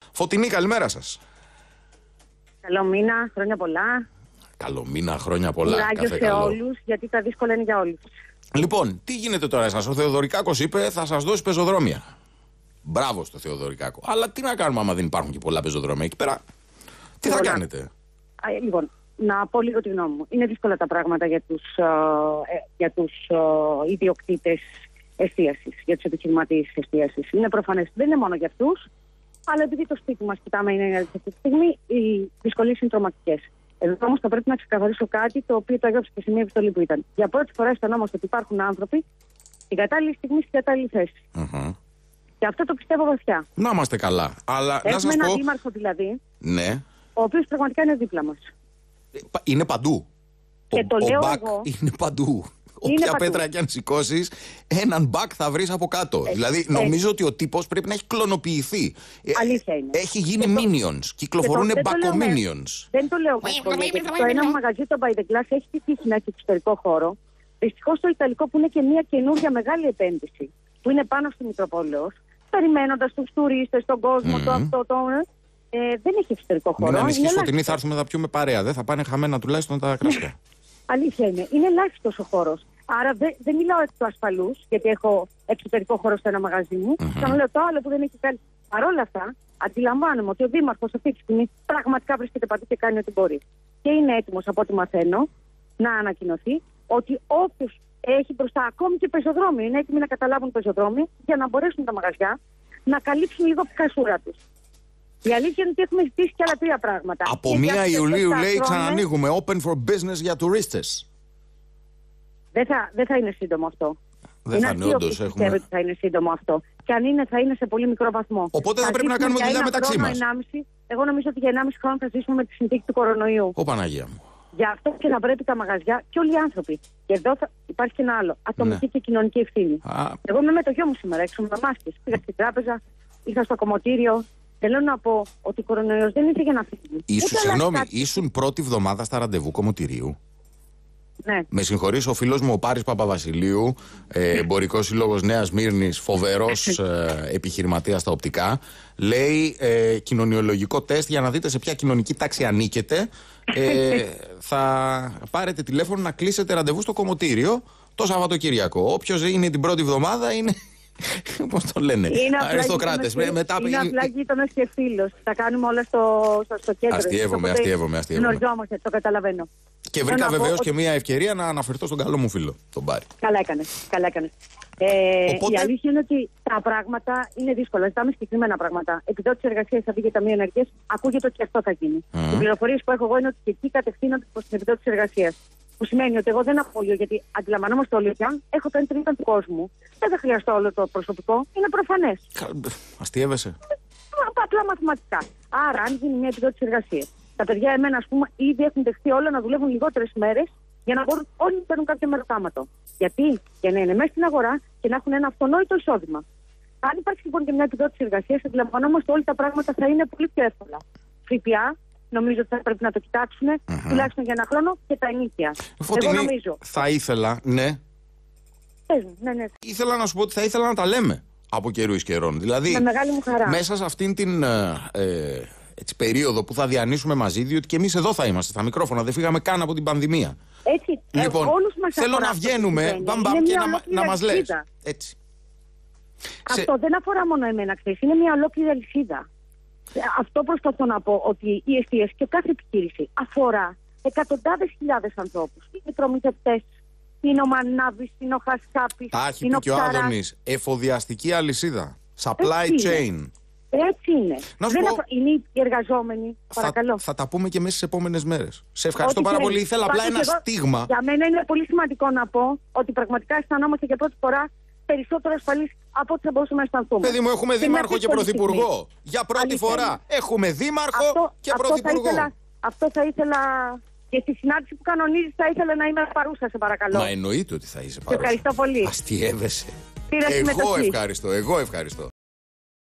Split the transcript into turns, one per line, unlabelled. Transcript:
Φωτεινή, καλημέρα σας.
Καλό μήνα, χρόνια πολλά.
Καλό μήνα, χρόνια πολλά.
Κουράγιο σε όλους, γιατί τα δύσκολα είναι για όλους.
Λοιπόν, τι γίνεται τώρα εσάς? Ο Θεοδωρικάκος είπε θα σας δώσει πεζοδρόμια. Μπράβο στο Θεοδωρικάκο. Αλλά τι να κάνουμε άμα δεν υπάρχουν και πολλά πεζοδρόμια εκεί πέρα? Τι θα κάνετε?
Λοιπόν, να πω λίγο τη γνώμη μου. Είναι δύσκολα τα πράγματα για τους ιδιοκτήτες εστίασης, για τους επιχειρηματίες εστίασης. Είναι προφανές. Δεν είναι μόνο για αυτούς, αλλά επειδή το σπίτι μας κοιτάμε είναι αυτή τη στιγμή, οι δυσκολίες είναι τρομακτικές. Εδώ όμως θα πρέπει να ξεκαθαρίσω κάτι το οποίο το έγραψε και σε μια επιστολή που ήταν. Για πρώτη φορά αισθανόμαστε ότι υπάρχουν άνθρωποι στην κατάλληλη στιγμή, στην κατάλληλη θέση. Και αυτό το πιστεύω βαθιά.
Να είμαστε καλά. Αλλά
έχουμε
να σας
έναν
πω...
δήμαρχο δηλαδή,
Ναι.
ο οποίος πραγματικά είναι δίπλα μας.
Είναι παντού.
Και το λέω
μπακ
εγώ.
είναι παντού. Όποια πέτρα και αν σηκώσεις, έναν μπακ θα βρεις από κάτω. Δηλαδή, νομίζω ότι ο τύπος πρέπει να έχει κλωνοποιηθεί.
Αλήθεια είναι.
Έχει γίνει minions. Κυκλοφορούν μπακο-minions.
Δεν το λέω γιατί το ένα μαγαζί, το By the Glass, έχει τη τύχη να έχει εξωτερικό χώρο. Δυστυχώς το Ιταλικό, που είναι και μια καινούργια μεγάλη επένδυση, που είναι πάνω στη Μητροπόλεως, περιμένοντας τους τουρίστες, τον κόσμο, το αυτό, δεν έχει εξωτερικό χώρο.
Μην ανησυχείς, Φωτεινή, θα έρθουμε να πιούμε παρέα. Δεν θα πάνε χαμένα τουλάχιστον τα κρασιά.
Αλήθεια είναι. Είναι ελάχιστος ο χώρος. Άρα δεν μιλάω εκ του ασφαλούς, γιατί έχω εξωτερικό χώρο σε ένα μαγαζί μου. Θα λέω το άλλο που δεν έχει κάνει. Παρ' όλα αυτά, αντιλαμβάνομαι ότι ο Δήμαρχος αυτή τη στιγμή πραγματικά βρίσκεται παντού και κάνει ό,τι μπορεί. Και είναι έτοιμος, από ό,τι μαθαίνω, να ανακοινωθεί ότι όποιος έχει μπροστά ακόμη και πεζοδρόμιο, είναι έτοιμοι να καταλάβουν πεζοδρόμιο για να μπορέσουν τα μαγαζιά να καλύψουν λίγο τη κασούρα τους. Η αλήθεια είναι ότι έχουμε ζητήσει και άλλα 3 πράγματα.
Από 1 Ιουλίου λέει ξανανοίγουμε open for business για τουρίστες.
Δεν θα είναι σύντομο αυτό.
Δεν θα είναι, όντως.
Πιστεύω ότι θα είναι σύντομο αυτό. Και αν είναι, θα είναι σε πολύ μικρό βαθμό.
Οπότε θα πρέπει να κάνουμε δουλειά μεταξύ μας.
Εγώ νομίζω ότι για 1,5 χρόνο θα ζήσουμε με τη συνθήκη του κορονοϊού.
Ω Παναγία μου.
Γι' αυτό και θα πρέπει τα μαγαζιά και όλοι οι άνθρωποι. Και εδώ υπάρχει και ένα άλλο. Ατομική και κοινωνική ευθύνη. Εγώ είμαι με το γιο μου σήμερα έξω με μάσκες. Πήγα στην τράπεζα, ήρθα στο κομμωτήριο. Θέλω να πω ότι ο κορονοϊός δεν ήρθε για να φύγει.
Συγγνώμη, ήσουν πρώτη εβδομάδα στα ραντεβού κομμωτηρίου.
Ναι.
Με συγχωρείς, ο φίλος μου ο Πάρης Παπαβασιλείου, εμπορικός σύλλογος Νέας Σμύρνης, φοβερός επιχειρηματίας στα οπτικά, λέει κοινωνιολογικό τεστ για να δείτε σε ποια κοινωνική τάξη ανήκετε. Θα πάρετε τηλέφωνο να κλείσετε ραντεβού στο κομμωτήριο το Σαββατοκύριακο. Όποιος είναι την πρώτη εβδομάδα είναι. Πώς το λένε, αριστοκράτες.
Είναι απλά γείτονας και φίλος. Τα κάνουμε όλα στο κέντρο.
Αστειεύομαι.
Γνωριζόμαστε, το καταλαβαίνω.
Και βρήκα βεβαίως και μια ευκαιρία να αναφερθώ στον καλό μου φίλο, τον Πάρη.
Καλά έκανες.
Οπότε...
Η αλήθεια είναι ότι τα πράγματα είναι δύσκολα. Ζητάμε συγκεκριμένα πράγματα. Επιδότηση εργασίας θα βγει για Ταμείο Ενεργείας. Ακούγεται ότι και αυτό θα γίνει. Οι πληροφορίες που έχω εγώ είναι ότι και εκεί κατευθύνονται προς την επιδότηση εργασίας. Που σημαίνει ότι εγώ δεν απολύω, γιατί αντιλαμβανόμαστε όλοι ότι αν έχω το 1/3 του κόσμου, δεν θα χρειαστώ όλο το προσωπικό. Είναι προφανές.
Αστείευεσαι.
Απλά μαθηματικά. Άρα, αν γίνει μια επιδότηση εργασίας, τα παιδιά εμένα, ας πούμε, ήδη έχουν δεχτεί όλα να δουλεύουν λιγότερες μέρες για να μπορούν όλοι να παίρνουν κάποιο μεροκάματο. Γιατί? Για να είναι μέσα στην αγορά και να έχουν ένα αυτονόητο εισόδημα. Αν υπάρχει λοιπόν και μια επιδότηση εργασίας, αντιλαμβανόμαστε όλοι τα πράγματα θα είναι πολύ πιο εύκολα. ΦΠΑ. Νομίζω ότι θα πρέπει να το κοιτάξουν τουλάχιστον για ένα χρόνο και τα ενίκια.
Φωτεινή, εγώ νομίζω. Θα ήθελα, ναι.
Ναι.
Ήθελα να σου πω ότι θα ήθελα να τα λέμε από καιρού εις καιρών. Δηλαδή,
με μεγάλη μου χαρά.
Μέσα σε αυτήν την περίοδο που θα διανύσουμε μαζί, διότι και εμείς εδώ θα είμαστε στα μικρόφωνα, δεν φύγαμε καν από την πανδημία.
Έτσι.
Λοιπόν,
όλους μας
θέλω να βγαίνουμε και να μας λες. Έτσι.
Αυτό δεν αφορά μόνο εμένα, ξέρεις. Είναι μια ολόκληρη αλυσίδα. Αυτό προσπαθώ να πω, ότι η εστίαση και κάθε επιχείρηση αφορά εκατοντάδες χιλιάδες ανθρώπους. Είναι προμηθευτές, είναι ο Μανάβης, είναι ο Χασκάπης.
Τα έχει πει και ο Άδωνης. Εφοδιαστική αλυσίδα. Supply chain.
Έτσι είναι. Είναι οι εργαζόμενοι. Παρακαλώ.
Θα τα πούμε και μέσα στις επόμενες μέρες. Σε ευχαριστώ πάρα πολύ. Ήθελα απλά ένα στίγμα.
Για μένα είναι πολύ σημαντικό να πω ότι πραγματικά αισθανόμαστε για πρώτη φορά περισσότερο ασφαλείς από ό,τι θα μπορούσαμε να αισθανθούμε.
Παιδί μου, έχουμε δήμαρχο και πρωθυπουργό. Για πρώτη φορά έχουμε δήμαρχο και πρωθυπουργό.
Αυτό θα ήθελα. Και στη συνάντηση που κανονίζεις θα ήθελα να είμαι παρούσα, σε παρακαλώ.
Μα εννοείται ότι θα είσαι παρούσα.
Ευχαριστώ πολύ.
Αστειεύεσαι.
Εγώ
ευχαριστώ.